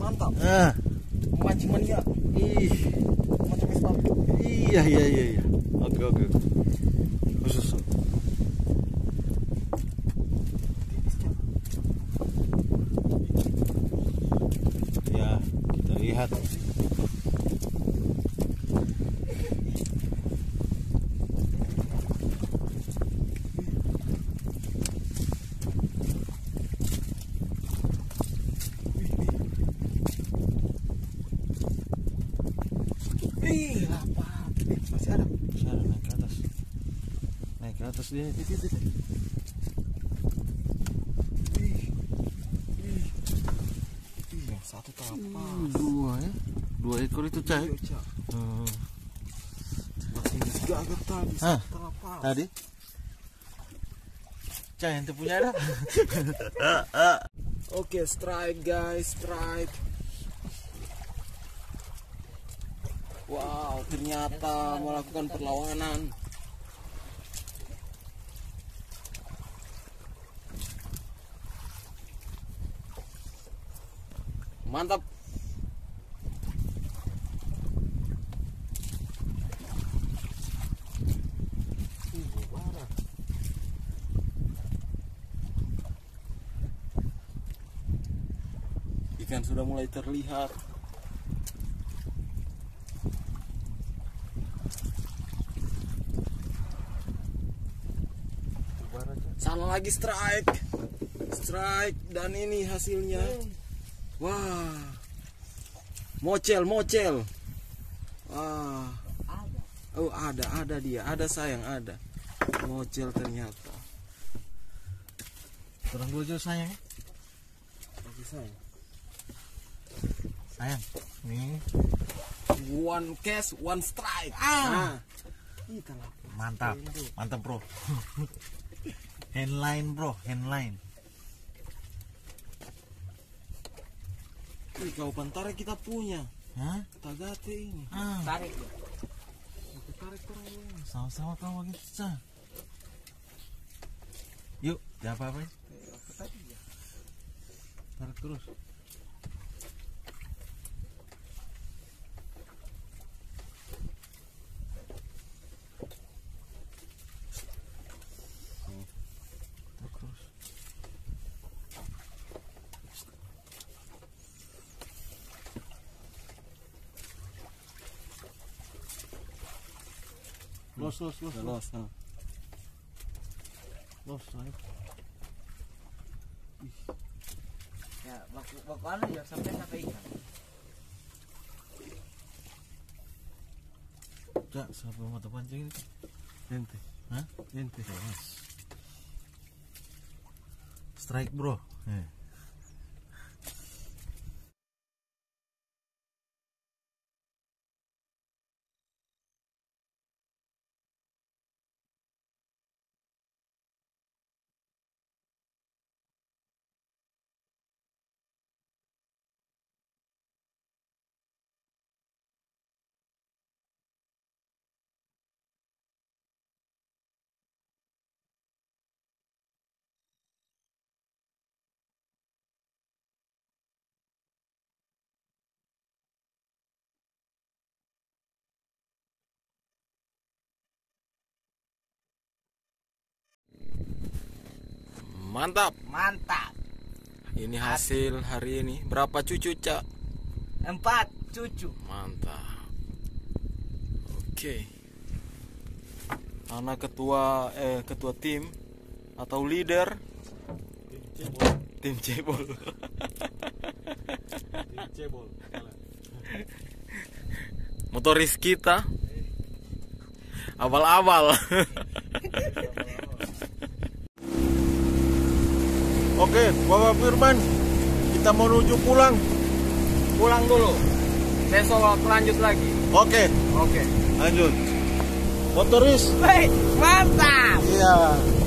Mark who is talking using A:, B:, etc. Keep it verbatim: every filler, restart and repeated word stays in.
A: Mantap.
B: Ah.
A: Mancing mania.
B: Ih.
A: Macam es batu.
B: Iya iya iya iya. Oke oke. Khusus. Ya, kita lihat.
A: Ih, apa? Masih ada.
B: Masih ada, naik ke atas. Naik ke atas dia.
A: Titit, titit. Ih, ih, ih, yang satu terlepas.
B: Dua ya. Dua ekor itu cah.
A: Iya, Cak.
B: Hmm.
A: Masih gagak tadi,
B: Hah?
A: satu terlepas.
B: Tadi. Cah yang punya ada.
A: Oke, strike guys, strike. Wow, ternyata melakukan perlawanan. Mantap. Ikan sudah mulai terlihat. Salah lagi strike. Strike dan ini hasilnya. Wah. Mocel, mocel. Wah. Oh, ada, ada dia. Ada sayang, ada. Mocel ternyata.
B: Kurang dua jauh sayang.
A: Bagi sayang.
B: Sayang. Nih.
A: One cast, one strike.
B: Ah.
A: Kita lah.
B: Mantap. Mantap, Bro. Handline, Bro, handline.
A: Ih, kau pantai kita punya.
B: Hah?
A: Tagate ini.
B: Ah.
A: Tarik ya. Aku tarik terus ini.
B: Sama-sama kau begitu, Cah. Yuk, jangan apa-apa.
A: Apa tadi ya?
B: Tarik terus. Los, los, los,
A: Udah los, nah.
B: los, ayo.
C: Ya, waktu waktu ya sampai sampai ikan.
B: Cak, siapa mata pancing ini?
A: Ente.
B: Hah?
A: Ente.
B: Mas. Strike, Bro. Eh.
A: Mantap.
C: Mantap.
A: Ini hasil hari ini. Berapa cucu, Cak?
C: Empat cucu.
A: Mantap. Oke. Anak ketua eh ketua tim atau leader tim cebol.
B: Tim cebol.
A: Motoris kita awal-awal.
B: Oke, Bapak Firman, kita mau menuju pulang.
A: Pulang dulu. Besok lanjut lagi.
B: Oke,
A: Oke.
B: lanjut. Motoris.
C: Hei, mantap.
B: Iya.